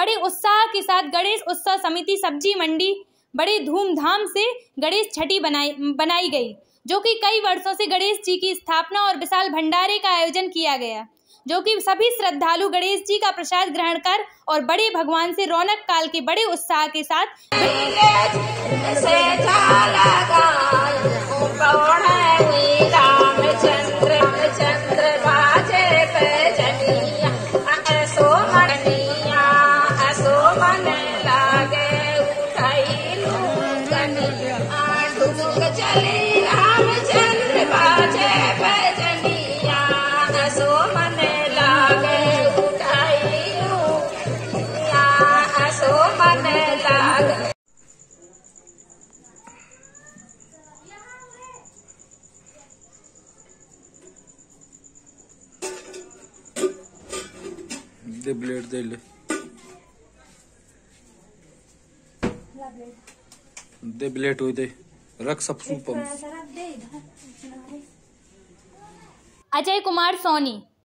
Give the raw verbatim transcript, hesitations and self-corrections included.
बड़े उत्साह के साथ गणेश उत्सव समिति सब्जी मंडी बड़े धूमधाम से गणेश छठी बनाई बनाई गई, जो कि कई वर्षों से गणेश जी की स्थापना और विशाल भंडारे का आयोजन किया गया, जो कि सभी श्रद्धालु गणेश जी का प्रसाद ग्रहण कर और बड़े भगवान से रौनक काल के बड़े उत्साह के साथ दे ब्लेड दे ले दे ब्लेड हो दे रख सब सूप। अजय कुमार सोनी।